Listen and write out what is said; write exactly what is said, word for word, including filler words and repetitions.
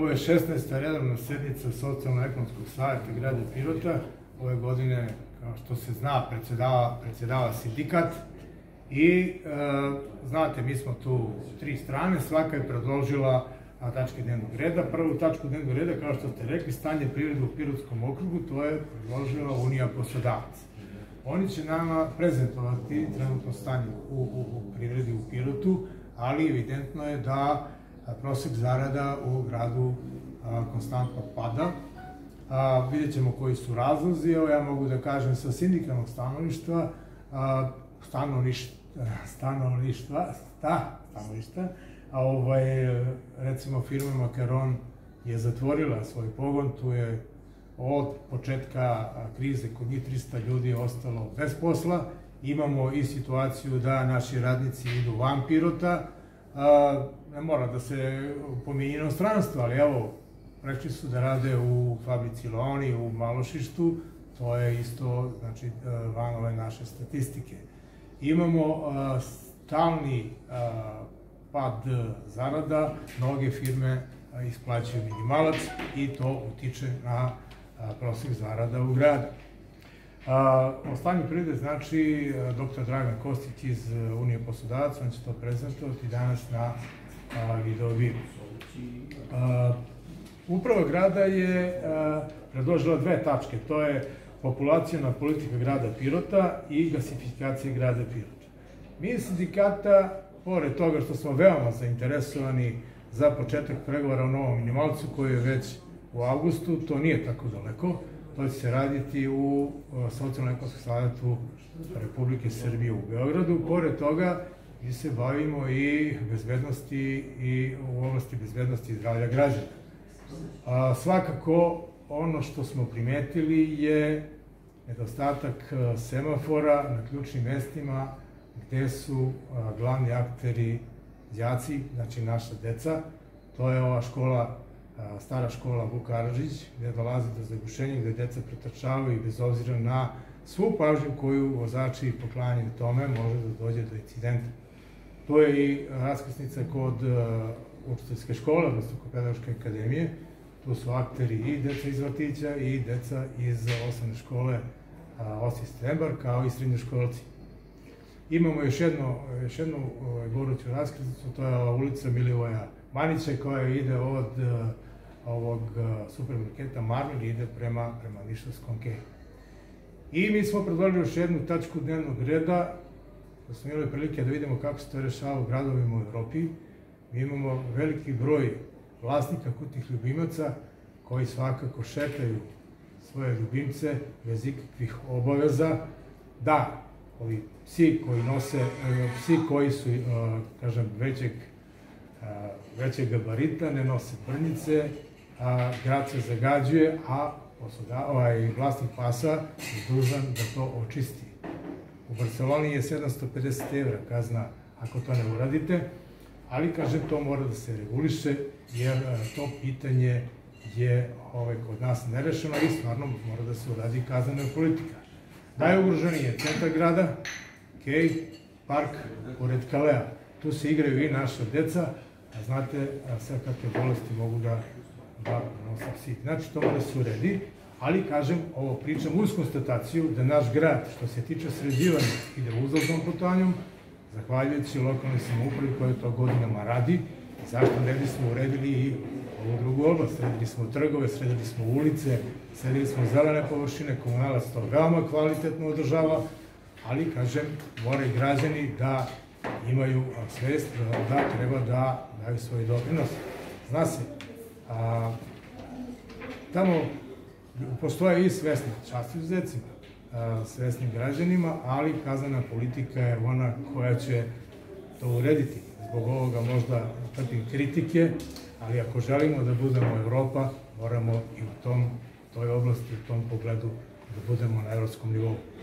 Ovo je šesnaesta redovna sednica Socijalno-ekonomskog saveta grada Pirota. Ove godine, kao što se zna, predsedava sindikat i znate, mi smo tu tri strane, svaka je predložila tačke dnevnog reda. Prvu tačku dnevnog reda, kao što ste rekli, stanje privrede u Pirotskom okrugu, to je predložila Unija poslodavaca. Oni će nama prezentovati trenutno stanje u privredi u Pirotu, ali evidentno je da prosek zarada u gradu konstantno pada. Vidjet ćemo koji su razlozi. Evo, ja mogu da kažem sa sindikalnog stanovišta, stanovišta, stanovišta, recimo firma Makaron je zatvorila svoj pogon, tu je od početka krize kod njih trista ljudi ostalo bez posla. Imamo i situaciju da naši radnici idu van Pirota, ne mora da se pominje inostranstvo, ali evo, prešli su da rade u fabrici Leoni, u Malošištu, to je isto, znači, van ove naše statistike. Imamo stalni pad zarada, mnoge firme isplaćaju minimalac i to utiče na prosek zarada u gradu. O stanju privrede znači doktor Dragan Kostić iz Unije poslodavaca, on će to prezentovati danas na video vidu. Uprava grada je predložila dve tačke, to je populaciona politika grada Pirota i gasifikacija grada Pirota. Mi iz sindikata, pored toga što smo veoma zainteresovani za početak pregovora o novom minimalcu koji je već u avgustu, to nije tako daleko, to će se raditi u Socijalno-ekonomskom savetu Republike Srbije u Beogradu. Pored toga, mi se bavimo i bezbednosti i u oblasti bezbednosti i zdravlja građana. Svakako, ono što smo primetili je nedostatak semafora na ključnim mestima gde su glavni akteri đaci, znači naša deca. To je ova škola, stara škola Vuk Karadžić, gde dolazi do zagušenja, gde deca pretrčavaju i bez obzira na svu pažnju koju vozači poklanjaju tome, može da dođe do incidenta. To je i raskrsnica kod učiteljske škole, odnosno kod Pedagoške akademije. Tu su akteri i deca iz vrtića i deca iz osnovne škole Osip Strambar, kao i srednjoškolci. Imamo još jednu goruću raskrsnicu, to je ulica Milivoja Manića, koja ide od ovog supermarketa Marmel i ide prema Nišavskom keju. I mi smo predložili još jednu tačku dnevnog reda, da smo imali prilike da vidimo kako se to rešava u gradovima u Evropi. Mi imamo veliki broj vlasnika kućnih ljubimaca koji svakako šetaju svoje ljubimce bez ikakvih obaveza, da ovi psi koji nose, psi koji su, kažem, većeg gabarita, ne nose brnjice, grad se zagađuje, a vlasnik pasa je dužan da to očisti. U Barceloni je sedamsto pedeset evra kazna ako to ne uradite, ali, kažem, to mora da se reguliše, jer to pitanje je kod nas nerešeno i stvarno mora da se uradi kaznena politika. Najugroženiji je centar grada, kej, park, pored Kalea. Tu se igraju i naša deca, a znate sve kakve bolesti mogu da prenose psi. Znači, to mora da se uredi, ali, kažem, ovo pričam uz konstataciju da naš grad, što se tiče sređivanja, ide uzlaznom putanjom, zahvaljujući lokalnoj samoupravi koja to godinama radi, i zašto ne bismo uredili i ovu drugu oblast. Sredili smo trgove, sredili smo ulice, sredili smo zelene površine, komunalac to veoma kvalitetno održava, ali, kažem, moraju građani da imaju svest da treba da daju svoj doprinos. Zna se, tamo postoje i svesni, čast izuzecima, svesnim građanima, ali kaznena politika je ona koja će to urediti. Zbog ovoga možda trpim kritike, ali ako želimo da budemo Evropa, moramo i u toj oblasti, u tom pogledu, da budemo na evropskom nivou.